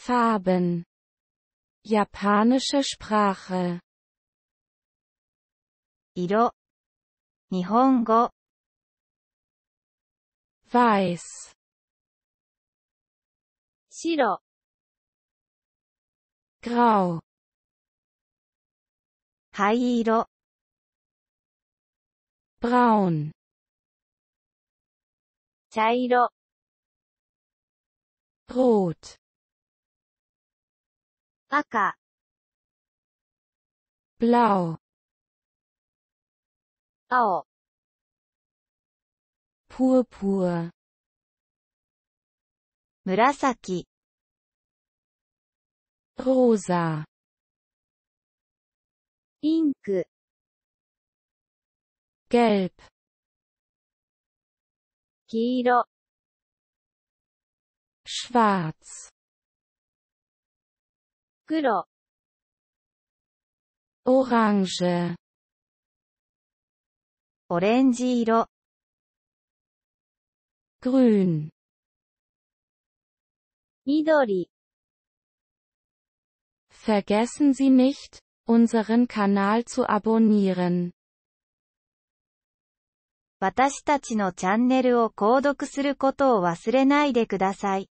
Farben. Japanische Sprache. 色。日本語。 Weiß. 白。 Grau. 灰色。 Braun. 茶色。 Rot. 赤。 Blau. 青。 Purpur. 紫。 Rosa. ピンク。 Gelb. 黄色。 Schwarz. 黒。 Orange. オレンジ色。 Grün. 緑。 Vergessen Sie nicht, unseren Kanal zu abonnieren. 私たちのチャンネルを購読することを忘れないでください。